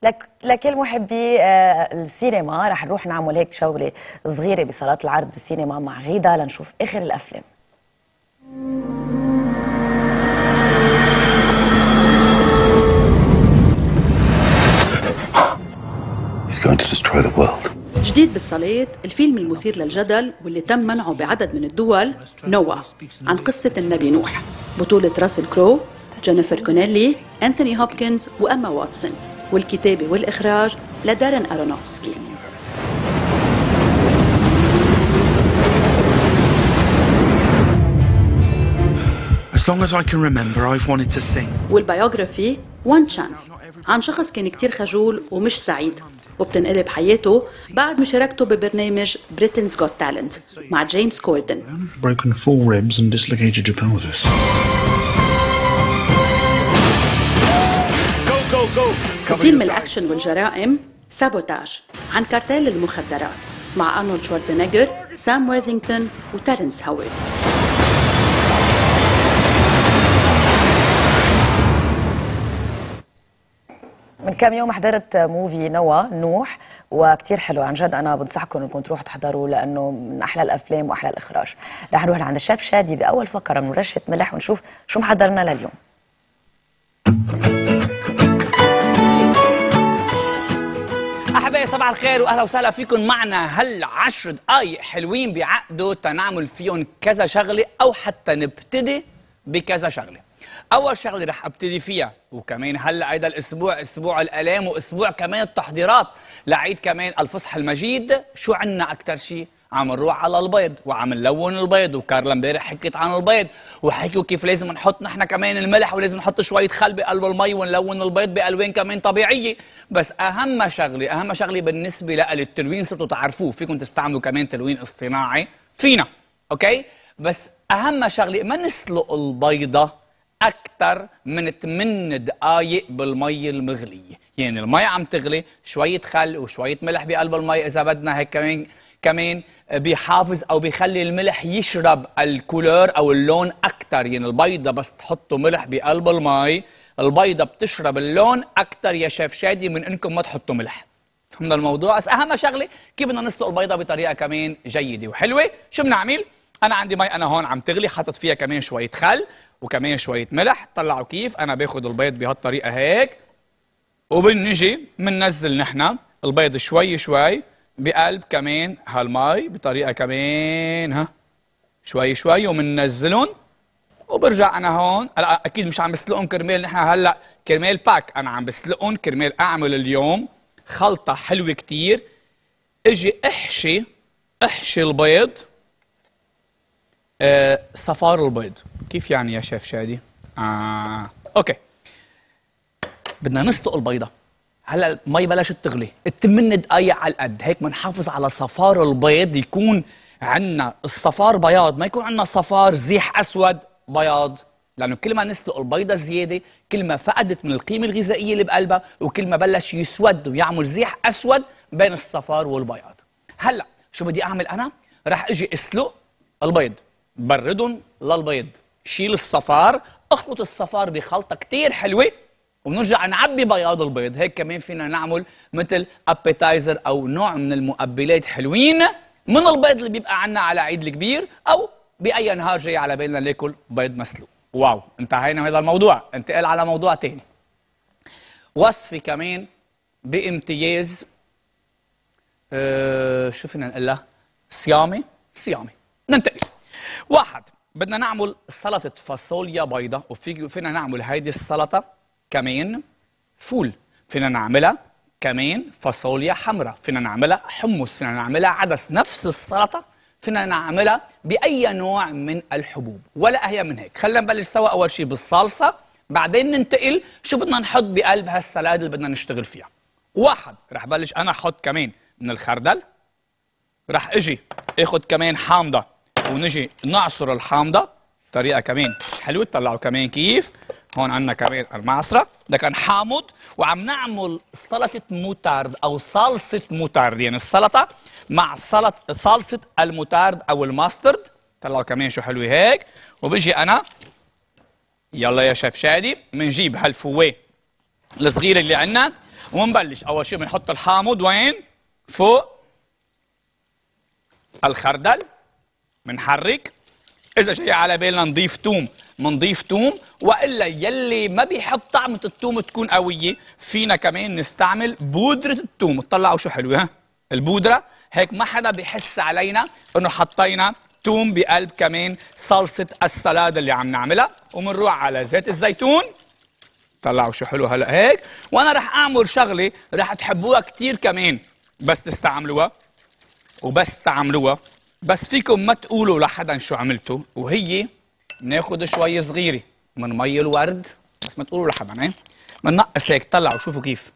لكل محبي السينما رح نروح نعمل هيك جولة صغيرة بصالات العرض بالسينما مع غيدا لنشوف آخر الأفلام. He's going to destroy the world. جديد بالصالات الفيلم المثير للجدل واللي تم منعه بعدد من الدول، نوا، عن قصة النبي نوح، بطولة راسل كرو، جينيفر كونيلي، أنثوني هوبكنز وأما واتسون، والكتابة والإخراج لدارين أرونوفسكي. As long as I can remember, I've wanted to sing. والبيوغرافي وان تشانس عن شخص كان كتير خجول ومش سعيد، وبتنقلب حياته بعد مشاركته ببرنامج بريتنز جوت تالنت مع جيمس كوردن. Broken 4 ribs and dislocated your pelvis. وفيلم الأكشن والجرائم سابوتاج عن كارتيل المخدرات مع أرنولد شوارزنيجر، سام وورثينغتون وتيرنس هاورد. من كم يوم حضرت موفي نوا نوح وكتير حلو عن جد. انا بنصحكم انكم تروحوا تحضروا لانه من احلى الافلام واحلى الاخراج. رح نروح لعند الشيف شادي باول فقره من رشه ملح ونشوف شو محضرنا لليوم. احبائي صباح الخير واهلا وسهلا فيكم معنا. هل 10 دقائق حلوين بيعقدوا تنعمل فيهم كذا شغله او حتى نبتدي بكذا شغله. اول شغله رح ابتدي فيها وكمان هلا هيدا الاسبوع اسبوع الالام واسبوع كمان التحضيرات لعيد كمان الفصح المجيد. شو عنا اكثر شيء؟ عم نروح على البيض وعم نلون البيض، وكارلا امبارح حكيت عن البيض وحكيوا كيف لازم نحط نحن كمان الملح ولازم نحط شويه خل بقلب المي ونلون البيض بالوان كمان طبيعيه. بس اهم شغله بالنسبه للتلوين صرتوا تعرفوه، فيكم تستعملوا كمان تلوين اصطناعي فينا، اوكي؟ بس اهم شغله ما نسلق البيضه أكثر من 8 دقائق بالمي المغلية. يعني المي عم تغلي، شوية خل وشوية ملح بقلب المي إذا بدنا هيك كمان بيحافظ أو بيخلي الملح يشرب الكولور أو اللون أكثر. يعني البيضة بس تحطوا ملح بقلب المي البيضة بتشرب اللون أكثر يا شيف شادي من إنكم ما تحطوا ملح. فهمنا الموضوع؟ بس أهم شغلة كيف بدنا نسلق البيضة بطريقة كمان جيدة وحلوة. شو بنعمل؟ أنا عندي مي أنا هون عم تغلي، حطت فيها كمان شوية خل وكمان شوية ملح. طلعوا كيف أنا باخد البيض بهالطريقة هيك وبنجي بننزل نحن البيض شوي شوي بقلب كمان هالمي بطريقة كمان شوي وبننزلهم وبرجع أنا هون. أكيد مش عم بسلقهم كرمال نحن هلا كرمال باك، أنا عم بسلقهم كرمال أعمل اليوم خلطة حلوة كتير. اجي احشي البيض صفار البيض. كيف يعني يا شيف شادي؟ اوكي، بدنا نسلق البيضة. هلا المي بلشت تغلي، 8 دقائق على القد هيك بنحافظ على صفار البيض، يكون عندنا الصفار بياض، ما يكون عندنا صفار زيح اسود بياض، لانه كل ما نسلق البيضة زيادة كل ما فقدت من القيمة الغذائية اللي بقلبها وكل ما بلش يسود ويعمل زيح اسود بين الصفار والبياض. هلا شو بدي اعمل انا؟ رح اجي اسلق البيض، بردهم للبيض، شيل الصفار، اخلط الصفار بخلطه كتير حلوه ونرجع نعبي بياض البيض. هيك كمان فينا نعمل مثل ابيتايزر او نوع من المقبلات حلوين من البيض اللي بيبقى عنا على عيد الكبير او باي نهار جاي على بالنا ناكل بيض مسلوق. واو، انتهينا من هذا الموضوع، انتقل على موضوع تاني. وصفه كمان بامتياز، شو فينا نقلها؟ صيامي. ننتقل. واحد، بدنا نعمل سلطة فاصوليا بيضة، وفينا نعمل هيدي السلطة كمان فول، فينا نعملها كمان فاصوليا حمراء، فينا نعملها حمص، فينا نعملها عدس. نفس السلطة فينا نعملها بأي نوع من الحبوب ولا أهي من هيك. خلينا نبلش سوا أول شيء بالصلصة، بعدين ننتقل شو بدنا نحط بقلب هالسلاد اللي بدنا نشتغل فيها. واحد، رح بلش أنا أحط كمان من الخردل، رح أجي أخذ كمان حامضة ونجي نعصر الحامضة طريقة كمان حلوة. طلعوا كمان كيف هون عندنا كمان المعصرة، ده كان حامض. وعم نعمل سلطة موتارد أو صلصة موتارد، يعني السلطة مع صلصة الموتارد أو الماسترد. طلعوا كمان شو حلوة هيك. وبيجي أنا يلا يا شيف شادي بنجيب هالفواه الصغيرة اللي عندنا ومنبلش اول شيء بنحط الحامض وين؟ فوق الخردل، بنحرك. اذا جاي على بالنا نضيف توم بنضيف توم، والا يلي ما بيحب طعمه التوم تكون قويه فينا كمان نستعمل بودره التوم. طلعوا شو حلوه ها البودره، هيك ما حدا بيحس علينا انه حطينا توم بقلب كمان صلصه السلاد اللي عم نعملها. وبنروح على زيت الزيتون. طلعوا شو حلو هلا هيك. وانا رح اعمل شغله رح تحبوها كثير كمان بس تستعملوها وبس تعملوها، بس فيكم ما تقولوا لحدا شو عملتوا، وهي بناخذ شوي صغيره من مي الورد، بس ما تقولوا لحدا. ايه بننقص هيك. طلعوا شوفوا كيف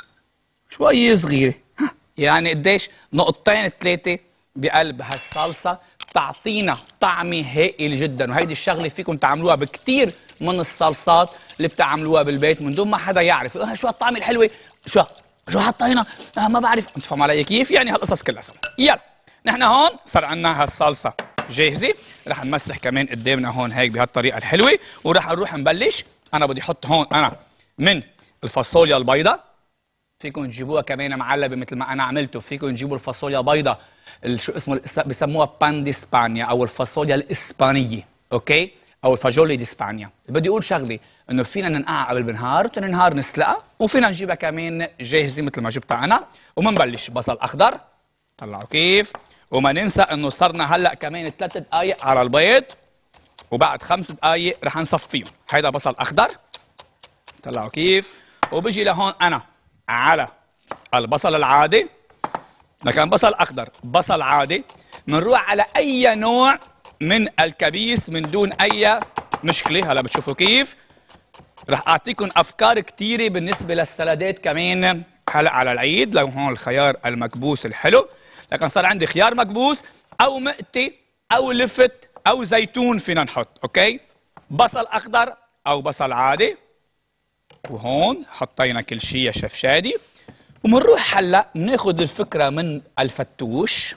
شوي صغيره، يعني قديش؟ نقطتين ثلاثه بقلب هالصلصه بتعطينا طعمه هائل جدا. وهيدي الشغله فيكم تعملوها بكثير من الصلصات اللي بتعملوها بالبيت من دون ما حدا يعرف شو هالطعمه الحلوه، شو حطينا ما بعرف. انت فاهم علي كيف؟ يعني هالقصص كلها سوا. يلا نحن هون صار عندنا هالصلصه جاهزه. رح نمسح كمان قدامنا هون هيك بهالطريقه الحلوه، ورح نروح نبلش. انا بدي احط هون انا من الفاصوليا البيضاء، فيكم تجيبوها كمان معلبه مثل ما انا عملته. فيكم تجيبوا الفاصوليا البيضاء شو اسمه بسموها بان دي اسبانيا او الفاصوليا الاسبانيه، اوكي، او الفاجولي دي اسبانيا. بدي اقول شغله انه فينا ننقعها قبل بنهار وثاني نهار نسلقها، وفينا نجيبها كمان جاهزه مثل ما جبتها انا. ومنبلش بصل اخضر، طلعوا كيف. وما ننسى انه صرنا هلا كمان 3 دقائق على البيض، وبعد 5 دقائق رح نصفيهم. هيدا بصل اخضر، طلعوا كيف. وبجي لهون انا على البصل العادي، لكن بصل اخضر بصل عادي. بنروح على اي نوع من الكبيس من دون اي مشكله. هلا بتشوفوا كيف رح اعطيكم افكار كثيره بالنسبه للسلادات كمان هلا على العيد. لو هون الخيار المكبوس الحلو، لكن صار عندي خيار مكبوس او مقتي او لفت او زيتون فينا نحط، اوكي. بصل اخضر او بصل عادي. وهون حطينا كل شيء يا شيف شادي. ومنروح هلا بناخذ الفكره من الفتوش،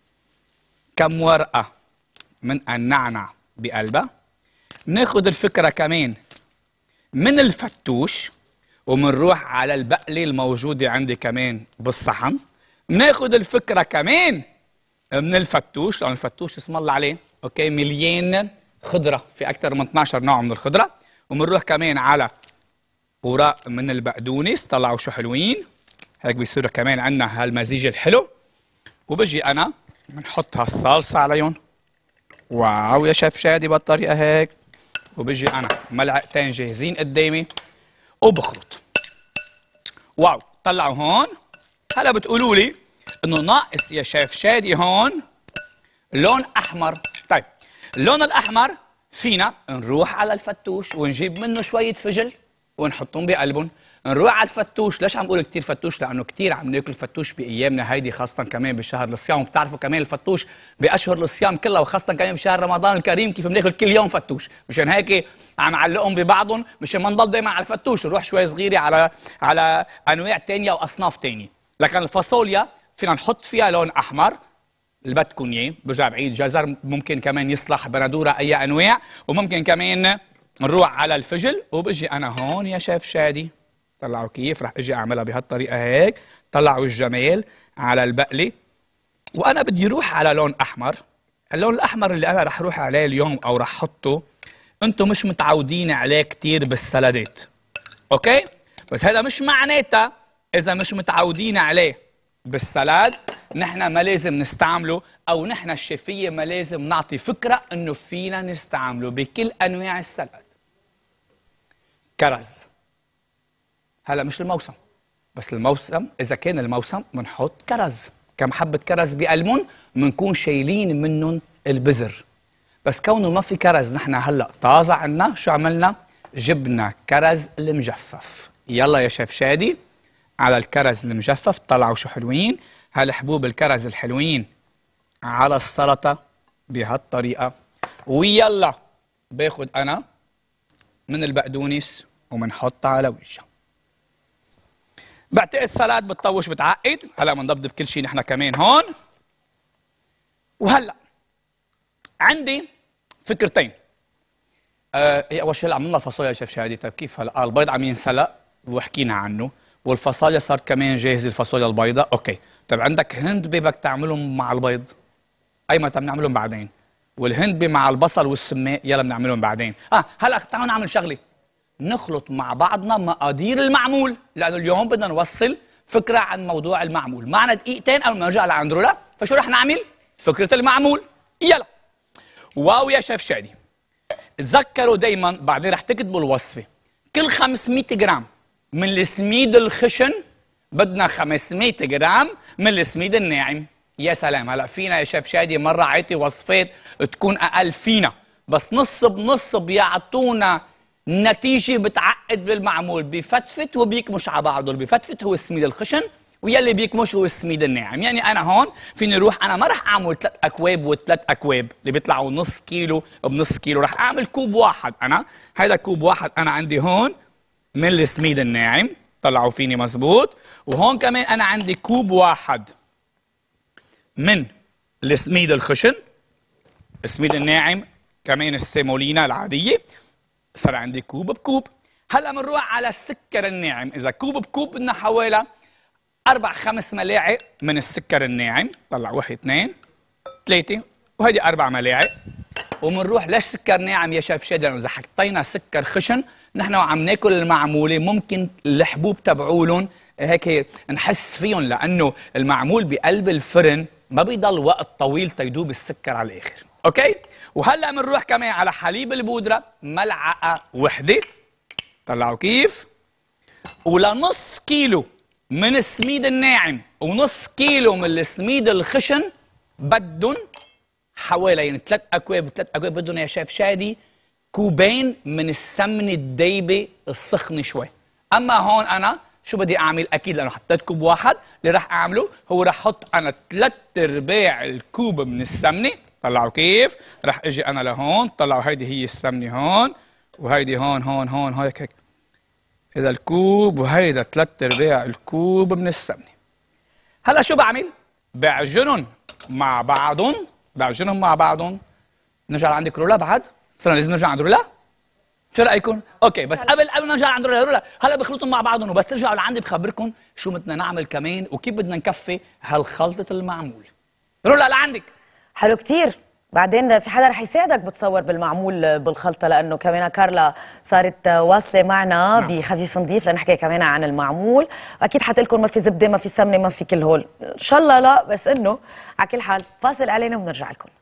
كم ورقه من النعنع بقلبها. بناخذ الفكره كمان من الفتوش، ومنروح على البقله الموجوده عندي كمان بالصحن. بناخذ الفكره كمان من الفتوش، لأن الفتوش اسم الله عليه اوكي مليان خضره، في اكثر من 12 نوع من الخضره. وبنروح كمان على اوراق من البقدونس، طلعوا شو حلوين هيك بيصيروا كمان عندنا هالمزيج الحلو. وبجي انا بنحط هالصلصه عليهم. واو يا شيف شادي بالطريقه هيك. وبجي انا ملعقتين جاهزين قدامي وبخلط. واو طلعوا هون. هلا بتقولوا لي انه ناقص يا شيف شادي هون لون احمر. طيب اللون الاحمر فينا نروح على الفتوش ونجيب منه شويه فجل ونحطهم بقلبهم. نروح على الفتوش. ليش عم بقول كثير فتوش؟ لانه كثير عم ناكل فتوش بايامنا هيدي، خاصه كمان بشهر الصيام. وبتعرفوا كمان الفتوش باشهر الصيام كلها، وخاصه كمان بشهر رمضان الكريم كيف بناكل كل يوم فتوش. مشان هيك عم علقهم ببعضهم مشان ما نضل دائما على الفتوش، نروح شوي صغيره على انواع ثانيه واصناف ثانيه. لكن الفاصوليا فينا نحط فيها لون احمر اللي بدكم اياه، برجع بعيد جزر ممكن كمان يصلح، بندوره اي انواع. وممكن كمان نروح على الفجل. وبجي انا هون يا شيف شادي، طلعوا كيف رح اجي اعملها بهالطريقه هيك. طلعوا الجمال على البقله. وانا بدي اروح على لون احمر. اللون الاحمر اللي انا رح اروح عليه اليوم او رح احطه انتم مش متعودين عليه كثير بالسلادات، اوكي. بس هذا مش معناتها اذا مش متعودين عليه بالسلاد نحن ما لازم نستعمله، او نحن الشيفيه ما لازم نعطي فكره انه فينا نستعمله بكل انواع السلاد. كرز هلا مش الموسم، بس الموسم اذا كان الموسم بنحط كرز. كم حبه كرز بقلمون بنكون شايلين منهم البذر. بس كونه ما في كرز نحن هلا طازه عنا، شو عملنا؟ جبنا كرز المجفف. يلا يا شيف شادي على الكرز المجفف. طلعوا شو حلوين هالحبوب الكرز الحلوين على السلطه بهالطريقه. ويلا باخذ انا من البقدونس وبنحطها على وجهها. بعتقد السلاد بتطوش بتعقد. هلا بنضبط بكل شيء نحن كمان هون. وهلا عندي فكرتين. اول شيء عملنا الفاصوليا يا شيف شادي. طيب كيف هلا البيض عم ينسلق وحكينا عنه، والفاصوليا صارت كمان جاهزه، الفاصوليا البيضاء. اوكي، طيب عندك هند بي بدك تعملهم مع البيض، اي متى بنعملهم بعدين، والهند بي مع البصل والسماق يلا بنعملهم بعدين. هلا تعالوا نعمل شغله، نخلط مع بعضنا مقادير المعمول، لانه اليوم بدنا نوصل فكره عن موضوع المعمول. معنا دقيقتين قبل ما نرجع لعند رولا، فشو رح نعمل؟ فكره المعمول. يلا. واو يا شيف شادي، تذكروا دايما بعدين رح تكتبوا الوصفه، كل 500 جرام من السميد الخشن بدنا 500 جرام من السميد الناعم. يا سلام، هلا فينا يا شيف شادي مره عيطي وصفات تكون اقل فينا، بس نص بنص بيعطونا نتيجه بتعقد بالمعمول، بفتفت وبيكمش على بعضه. اللي بفتفت هو السميد الخشن، ويلي بيكمش هو السميد الناعم. يعني انا هون فيني اروح، انا ما رح اعمل 3 اكواب و3 اكواب اللي بيطلعوا نص كيلو بنص كيلو، رح اعمل كوب واحد. انا هيدا كوب واحد انا عندي هون من السميد الناعم، طلعوا فيني مزبوط. وهون كمان انا عندي كوب واحد من السميد الخشن، السميد الناعم كمان السيمولينا العاديه، صار عندي كوب بكوب. هلا بنروح على السكر الناعم، اذا كوب بكوب بدنا حوالي 4-5 ملاعق من السكر الناعم، طلع 1 2 3 وهيدي 4 ملاعق. وبنروح ليش سكر ناعم يا شيف شادي؟ لانه اذا حطينا سكر خشن نحن وعم ناكل المعموله ممكن الحبوب تبعولن هيك نحس فيهم، لانه المعمول بقلب الفرن ما بيضل وقت طويل تيدوب السكر على الاخر. اوكي؟ وهلا بنروح كمان على حليب البودره ملعقه وحده، طلعوا كيف؟ ولنص كيلو من السميد الناعم ونص كيلو من السميد الخشن بدهم حوالي يعني 3 اكواب، 3 اكواب بدهم يا شيف شادي كوبين من السمنه الدايبه السخنه شوي. اما هون انا شو بدي اعمل؟ اكيد لانه حطيت كوب واحد، اللي رح اعمله هو رح احط انا 3/4 الكوب من السمنه، طلعوا كيف؟ رح اجي انا لهون، طلعوا هيدي هي السمنه هون، وهيدي هون هيك هذا الكوب، وهيدا 3/4 الكوب من السمنه. هلا شو بعمل؟ بعجنهم مع بعضهم. نرجع لعندك رولا بعد؟ صرنا لازم نرجع عند رولا؟ شو رايكم؟ اوكي، بس قبل ما نرجع عند رولا هلا بخلطهم مع بعضهم، وبس ترجعوا لعندي بخبركم شو بدنا نعمل كمان وكيف بدنا نكفي هالخلطه المعمول. رولا لعندك. حلو كتير. بعدين في حدا رح يساعدك بتصور بالمعمول بالخلطه، لانه كمان كارلا صارت واصله معنا بخفيف نظيف لنحكي كمان عن المعمول. واكيد حتقلكم ما في زبده ما في سمنه ما في كل هول، ان شاء الله لا، بس انه على كل حال فاصل علينا ونرجع لكم.